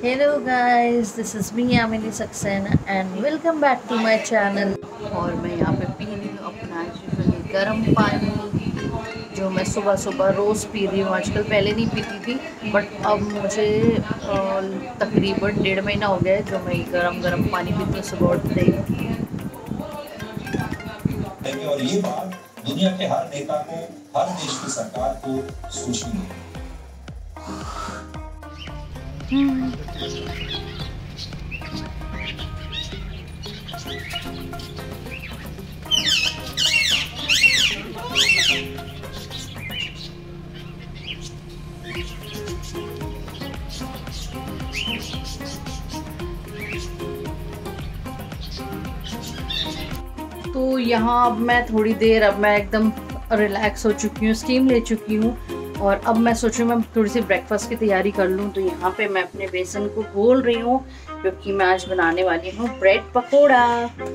Hello guys, this is me Amini Saxena and welcome back to my channel. और मैं यहाँ पे पी रही हूँ अपना गर्म पानी, जो मैं सुबह सुबह रोज़ पी रही हूँ। आजकल पहले नहीं पीती थी, बट अब मुझे तकरीबन 1.5 महीना हो गया है जो मैं गर्म पानी पीती हूँ सुबह उठते ही। और ये बात दुनिया के हर नेता को, हर देश की सरकार को सोचनी है। तो यहाँ अब मैं थोड़ी देर, अब मैं एकदम रिलैक्स हो चुकी हूँ, स्टीम ले चुकी हूँ और अब मैं सोच रही हूँ मैं थोड़ी सी ब्रेकफास्ट की तैयारी कर लूँ। तो यहाँ पे मैं अपने बेसन को घोल रही हूँ क्योंकि मैं आज बनाने वाली हूँ ब्रेड पकोड़ा।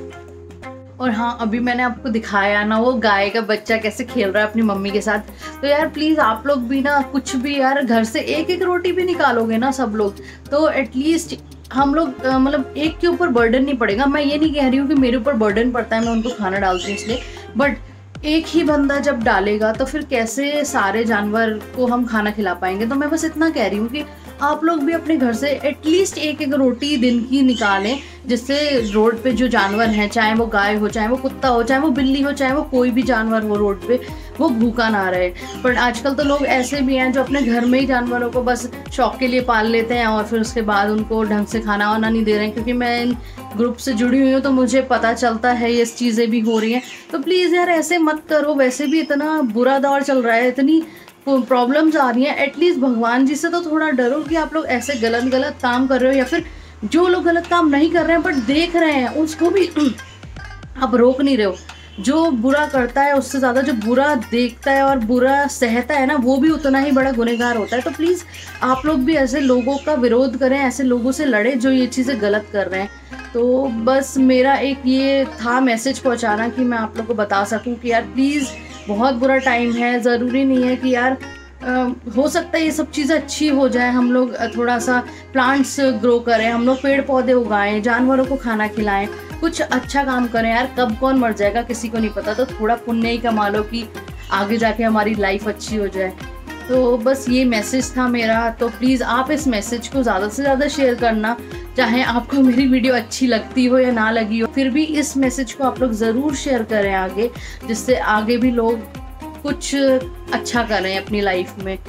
और हाँ, अभी मैंने आपको दिखाया ना वो गाय का बच्चा कैसे खेल रहा है अपनी मम्मी के साथ। तो यार प्लीज़ आप लोग भी ना कुछ भी यार घर से एक एक रोटी भी निकालोगे ना सब लोग, तो एटलीस्ट हम लोग मतलब एक के ऊपर बर्डन नहीं पड़ेगा। मैं ये नहीं कह रही हूँ कि मेरे ऊपर बर्डन पड़ता है, मैं उनको खाना डालती हूँ इसलिए, बट एक ही बंदा जब डालेगा तो फिर कैसे सारे जानवर को हम खाना खिला पाएंगे। तो मैं बस इतना कह रही हूँ कि आप लोग भी अपने घर से एटलीस्ट एक एक रोटी दिन की निकालें, जिससे रोड पे जो जानवर हैं, चाहे वो गाय हो, चाहे वो कुत्ता हो, चाहे वो बिल्ली हो, चाहे वो कोई भी जानवर हो रोड पे, वो भूखा ना रहे। पर आजकल तो लोग ऐसे भी हैं जो अपने घर में ही जानवरों को बस शौक के लिए पाल लेते हैं और फिर उसके बाद उनको ढंग से खाना वाना नहीं दे रहे हैं। क्योंकि मैं इन ग्रुप से जुड़ी हुई हूँ तो मुझे पता चलता है ये चीज़ें भी हो रही हैं। तो प्लीज़ यार ऐसे मत करो, वैसे भी इतना बुरा दौर चल रहा है, इतनी प्रॉब्लम्स आ रही हैं। एटलीस्ट भगवान जी से तो थोड़ा डरो कि आप लोग ऐसे गलत काम कर रहे हो, या फिर जो लोग गलत काम नहीं कर रहे हैं बट देख रहे हैं उसको भी आप रोक नहीं रहे हो। जो बुरा करता है उससे ज़्यादा जो बुरा देखता है और बुरा सहता है ना, वो भी उतना ही बड़ा गुनहगार होता है। तो प्लीज़ आप लोग भी ऐसे लोगों का विरोध करें, ऐसे लोगों से लड़े जो ये चीज़ें गलत कर रहे हैं। तो बस मेरा एक ये था मैसेज पहुंचाना कि मैं आप लोग को बता सकूं कि यार प्लीज़ बहुत बुरा टाइम है। ज़रूरी नहीं है कि यार हो सकता है ये सब चीज़ें अच्छी हो जाए, हम लोग थोड़ा सा प्लांट्स ग्रो करें, हम लोग पेड़ पौधे उगाएं, जानवरों को खाना खिलाएं, कुछ अच्छा काम करें। यार कब कौन मर जाएगा किसी को नहीं पता, तो थोड़ा पुण्य ही कमा लो कि आगे जाके हमारी लाइफ अच्छी हो जाए। तो बस ये मैसेज था मेरा। तो प्लीज़ आप इस मैसेज को ज़्यादा से ज़्यादा शेयर करना, चाहे आपको मेरी वीडियो अच्छी लगती हो या ना लगी हो, फिर भी इस मैसेज को आप लोग ज़रूर शेयर करें आगे, जिससे आगे भी लोग कुछ अच्छा करें अपनी लाइफ में।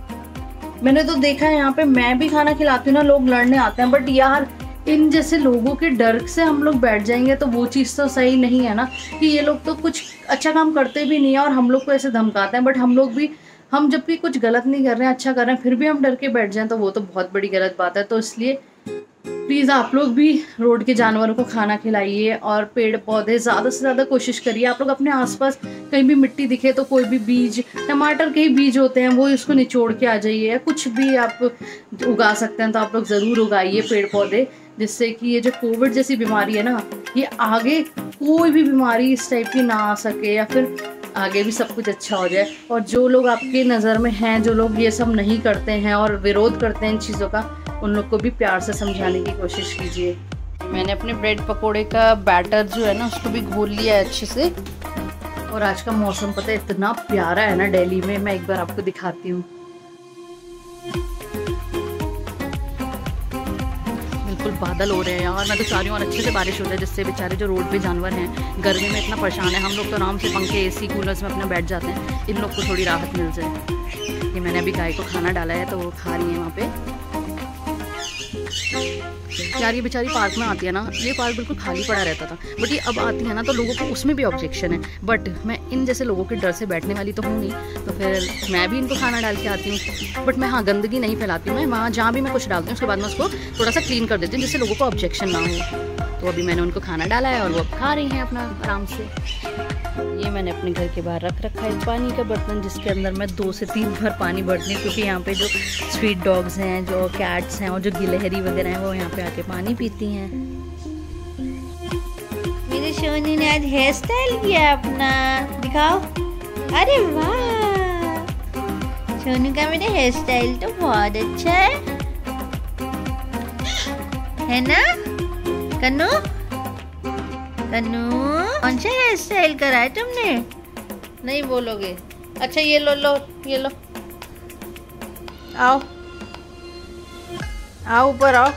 मैंने तो देखा है यहाँ पे, मैं भी खाना खिलाती हूँ ना, लोग लड़ने आते हैं, बट यार इन जैसे लोगों के डर से हम लोग बैठ जाएंगे तो वो चीज़ तो सही नहीं है ना, कि ये लोग तो कुछ अच्छा काम करते भी नहीं है और हम लोग को ऐसे धमकाते हैं, बट हम जबकि कुछ गलत नहीं कर रहे हैं, अच्छा कर रहे हैं, फिर भी हम डर के बैठ जाएं तो वो तो बहुत बड़ी गलत बात है। तो इसलिए प्लीज़ आप लोग भी रोड के जानवरों को खाना खिलाइए और पेड़ पौधे ज़्यादा से ज़्यादा कोशिश करिए। आप लोग अपने आसपास कहीं भी मिट्टी दिखे तो कोई भी बीज, टमाटर के ही बीज होते हैं, वो उसको निचोड़ के आ जाइए, या कुछ भी आप उगा सकते हैं तो आप लोग ज़रूर उगाइए पेड़ पौधे, जिससे कि ये जो कोविड जैसी बीमारी है ना, ये आगे कोई भी बीमारी इस टाइप की ना आ सके, या फिर आगे भी सब कुछ अच्छा हो जाए। और जो लोग आपके नज़र में हैं, जो लोग ये सब नहीं करते हैं और विरोध करते हैं इन चीज़ों का, उन लोग को भी प्यार से समझाने की कोशिश कीजिए। मैंने अपने ब्रेड पकोड़े का बैटर जो है ना उसको भी घोल लिया है अच्छे से। और आज का मौसम पता है इतना प्यारा है ना दिल्ली में, मैं एक बार आपको दिखाती हूँ। बिल्कुल बादल हो रहे हैं यार, मैं तो चाह रही हूँ और अच्छे से बारिश हो जाए, जिससे बेचारे जो रोड पे जानवर हैं गर्मी में इतना परेशान है। हम लोग तो आराम से पंखे एसी कूलर्स में अपना बैठ जाते हैं, इन लोग को थोड़ी राहत मिल जाए। ये मैंने अभी गाय को खाना डाला है तो वो खा रही है वहाँ पे। यार ये बेचारी पार्क में आती है ना, ये पार्क बिल्कुल खाली पड़ा रहता था, बट ये अब आती है ना तो लोगों को उसमें भी ऑब्जेक्शन है। बट मैं इन जैसे लोगों के डर से बैठने वाली तो हूँ नहीं, तो फिर मैं भी इनको खाना डाल के आती हूँ। बट मैं हाँ गंदगी नहीं फैलाती हूँ, मैं वहाँ जहाँ भी मैं कुछ डालती हूँ उसके बाद मैं उसको थोड़ा सा क्लीन कर देती हूँ, जिससे लोगों को ऑब्जेक्शन ना हो। तो अभी मैंने उनको खाना डाला है और वो अब खा रही हैं अपना आराम से। ये मैंने अपने घर के बाहर रख रखा है पानी का बर्तन, जिसके अंदर मैं 2 से 3 भर पानी भरती हूँ, क्योंकि यहाँ पे जो स्ट्रीट डॉग्स हैं, जो कैट्स हैं और जो गिलहरी वगैरह हैं, वो यहाँ पे आके पानी पीती हैं। मेरे सोनू ने आज हेयर स्टाइल किया अपना, दिखाओ। अरे वाह, सोनू का मेरा हेयर स्टाइल तो बहुत अच्छा है। है ना कन्नू? कन्नू कौन सा हेयर स्टाइल करा है तुमने? नहीं बोलोगे? अच्छा ये लो लो ये लो, आओ आओ ऊपर आओ।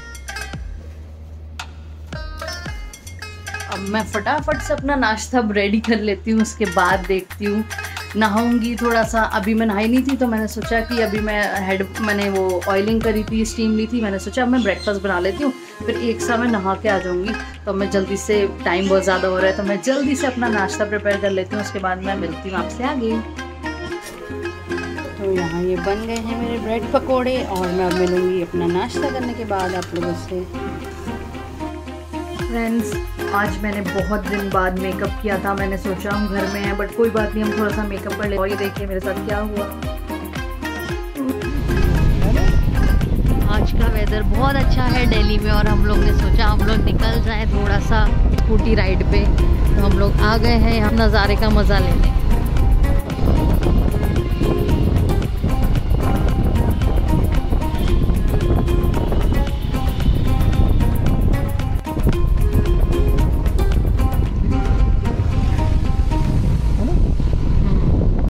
अब मैं फटाफट से अपना नाश्ता रेडी कर लेती हूँ, उसके बाद देखती हूँ, नहाऊंगी थोड़ा सा। अभी मैं नहाई नहीं थी तो मैंने सोचा कि अभी मैंने वो ऑयलिंग करी थी, स्टीम ली थी, मैंने सोचा अब मैं ब्रेकफास्ट बना लेती हूँ, फिर एक साथ मैं नहा के आ जाऊँगी। तो मैं जल्दी से, टाइम बहुत ज़्यादा हो रहा है तो मैं जल्दी से अपना नाश्ता प्रिपेयर कर लेती हूँ, उसके बाद मैं मिलती हूँ आपसे आगे। तो यहाँ ये बन गए हैं मेरे ब्रेड पकोड़े और मैं अब मिलूँगी अपना नाश्ता करने के बाद आप लोगों से। फ्रेंड्स, आज मैंने बहुत दिन बाद मेकअप किया था। मैंने सोचा हम घर में हैं बट कोई बात नहीं, हम थोड़ा सा मेकअप कर ले। और ये देखिए मेरे साथ क्या हुआ। आज का वेदर बहुत अच्छा है दिल्ली में और हम लोग ने सोचा हम लोग निकल जाए थोड़ा सा स्कूटी राइड पे। तो हम लोग आ गए हैं यहाँ नज़ारे का मज़ा लेने।